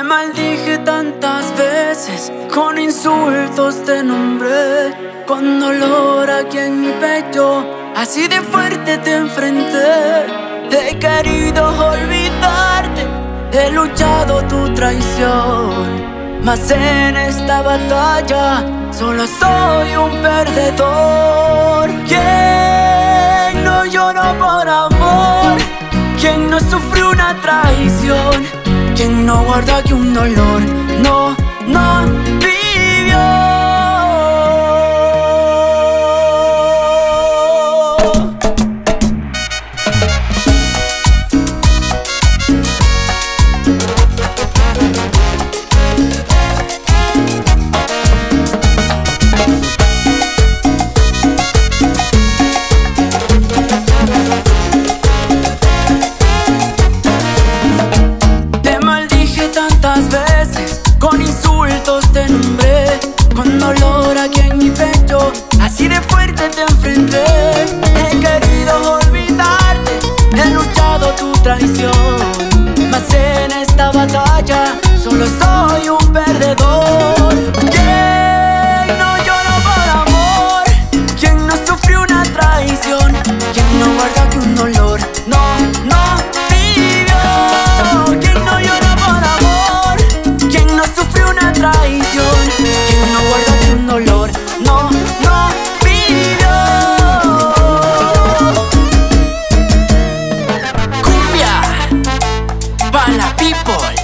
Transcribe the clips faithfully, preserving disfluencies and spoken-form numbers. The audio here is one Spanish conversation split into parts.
maldije tantas veces, con insultos te nombré, con dolor aquí en mi pecho, así de fuerte te enfrenté. He querido olvidarte, he luchado tu traición, mas en esta batalla solo soy un perdedor. ¿Quién no lloró por amor? ¿Quién no sufrió una traición? ¿Quién no guarda aquí un dolor? No, no vivió. Con insultos te nombré, con dolor aquí en mi pecho, así de fuerte te enfrenté. He querido olvidarte, he luchado tu traición, mas en esta batalla solo soy un perdedor. ¿Quién no lloró por amor? ¿Quién no sufrió una traición? ¿Quién no guarda aquí un dolor? No, no vivió. ¿Quién no lloró por amor? ¿Quién no sufrió una traición? ¿Quién no guarda aquí un dolor? No, no vivió. Cumbia para la people.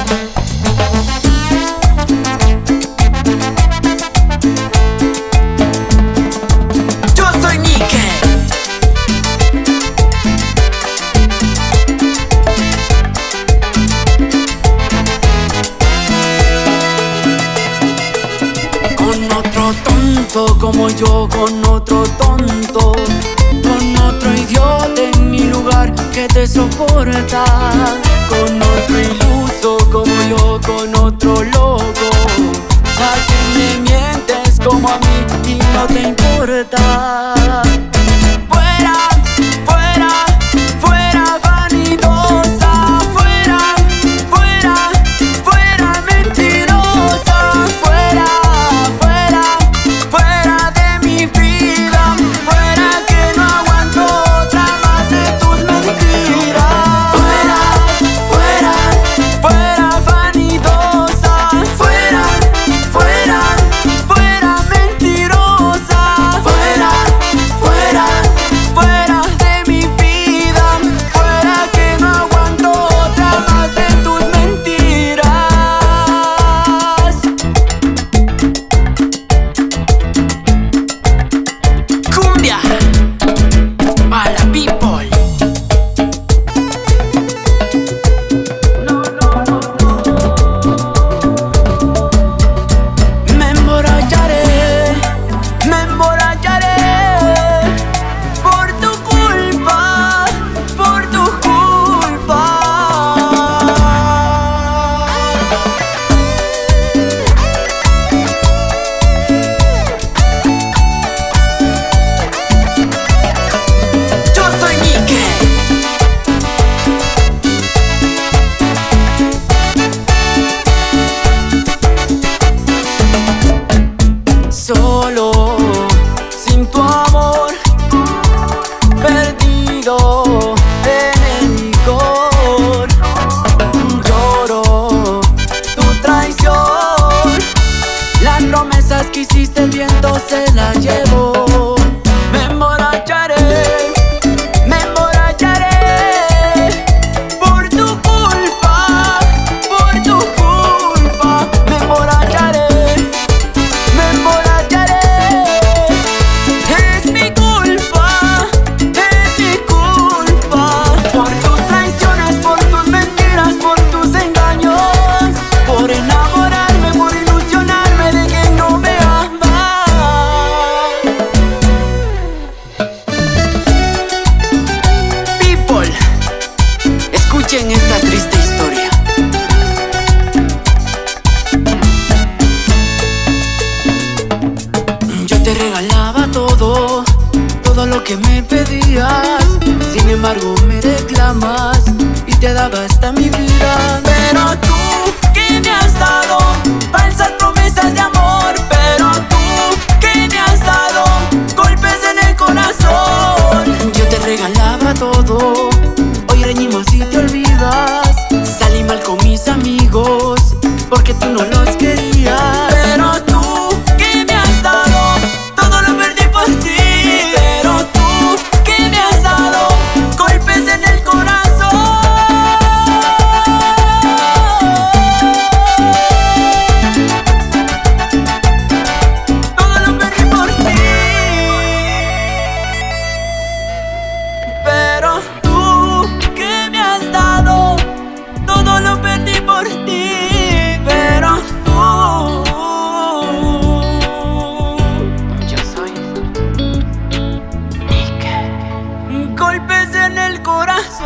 Yo soy Nike. Tonto como yo, con otro tonto, con otro idiota en mi lugar que te soporta, con otro iluso como yo, con otro loco, a quien me mientes como a mí y no te importa. Fuera, fuera, fuera vanidosa, fuera, fuera, fuera mentirosa, fuera. Solo, sin tu amor, perdido en el licor. Lloro tu traición, las promesas que hiciste el viento se las llevó. Me emborracharé, me emborracharé por tu culpa, por tu culpa. Me emborracharé, me emborracharé. Escuchen esta triste historia. Yo te regalaba todo, todo lo que me pedías. Sin embargo me reclamas y te daba hasta mi vida. Pero tú, ¿qué dado falsas promesas de amor, pero tú que me has dado golpes en el corazón. Yo te regalaba todo, hoy reñimos y te olvidas. Salí mal con mis amigos porque tú no los querías. Pero tú que me has dado todo lo perdí por ti. Pero tú que me has dado golpes en el corazón. Todo lo perdí por ti. Pero tú que me has dado todo lo perdí por ti. Pero tú, yo soy Iker. Golpes en el corazón.